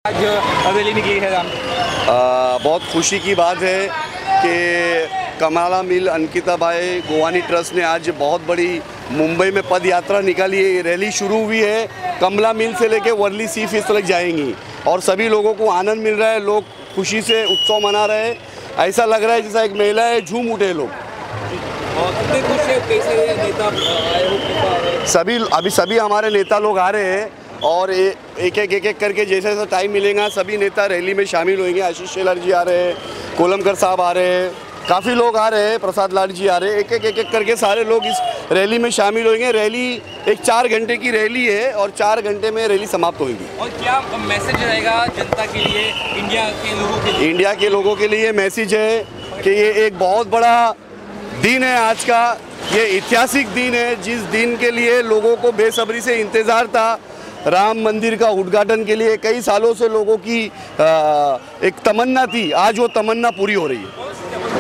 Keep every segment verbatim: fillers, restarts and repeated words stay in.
आज रैली निकली है राम। आ, बहुत खुशी की बात है कि कमला मिल अंकिता भाई गोवानी ट्रस्ट ने आज बहुत बड़ी मुंबई में पद यात्रा निकाली है। रैली शुरू हुई है, कमला मिल से लेके वर्ली सी फीस तक जाएंगी और सभी लोगों को आनंद मिल रहा है। लोग खुशी से उत्सव मना रहे हैं। ऐसा लग रहा है जैसा एक मेला है, झूम उठे लोग। कितने खुश हैं, कैसे नेता आए हो? सभी अभी सभी हमारे नेता लोग आ रहे हैं और ए, एक एक एक एक करके जैसे जैसा टाइम मिलेगा सभी नेता रैली में शामिल होंगे। आशीष शेलार जी आ रहे हैं, कोलमकर साहब आ रहे हैं, काफ़ी लोग आ रहे हैं, प्रसाद लाल जी आ रहे हैं। एक एक एक एक करके सारे लोग इस रैली में शामिल होंगे। रैली एक चार घंटे की रैली है और चार घंटे में रैली समाप्त होगी। और क्या मैसेज रहेगा जनता के लिए, इंडिया के लोगों के लिए? इंडिया के लोगों के लिए मैसेज है कि ये एक बहुत बड़ा दिन है आज का। ये ऐतिहासिक दिन है जिस दिन के लिए लोगों को बेसब्री से इंतज़ार था। राम मंदिर का उद्घाटन के लिए कई सालों से लोगों की आ, एक तमन्ना थी, आज वो तमन्ना पूरी हो रही है।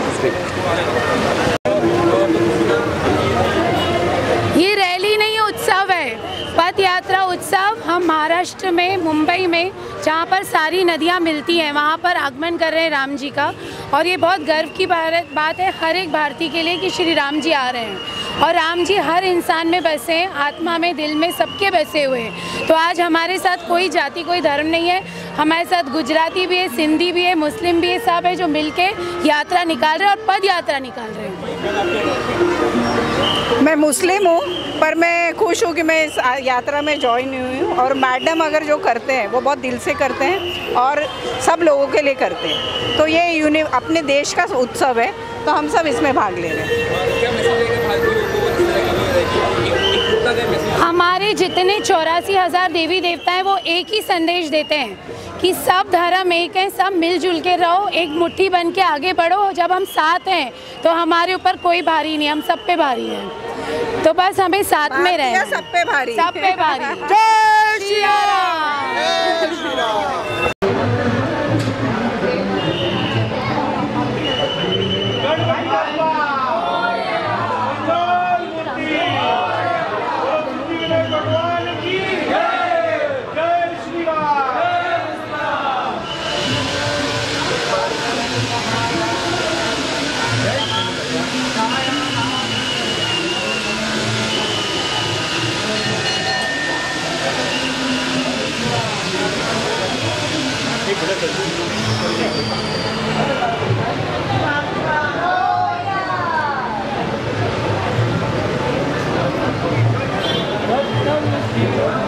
ये रैली नहीं, उत्सव है, पद यात्रा उत्सव। हम महाराष्ट्र में मुंबई में जहाँ पर सारी नदियाँ मिलती हैं वहाँ पर आगमन कर रहे हैं राम जी का। और ये बहुत गर्व की बात है हर एक भारतीय के लिए कि श्री राम जी आ रहे हैं और राम जी हर इंसान में बसे हैं, आत्मा में, दिल में, सबके बसे हुए हैं। तो आज हमारे साथ कोई जाति कोई धर्म नहीं है, हमारे साथ गुजराती भी है, सिंधी भी है, मुस्लिम भी है, सब है जो मिलके यात्रा निकाल रहे हैं और पद यात्रा निकाल रहे हैं। मैं मुस्लिम हूँ पर मैं खुश हूँ कि मैं इस यात्रा में ज्वाइन हुई हूँ। और मैडम अगर जो करते हैं वो बहुत दिल से करते हैं और सब लोगों के लिए करते हैं। तो ये यूनि अपने देश का उत्सव है, तो हम सब इसमें भाग ले रहे हैं। हमारे जितने चौरासी हजार देवी देवता हैं वो एक ही संदेश देते हैं कि सब धर्म एक है, सब मिलजुल के रहो, एक मुट्ठी बन के आगे बढ़ो। जब हम साथ हैं तो हमारे ऊपर कोई भारी नहीं, हम सब पे भारी हैं। तो बस हमें साथ में रहना, सब पे भारी, सब पे भारी। जय श्री राम। Thank you.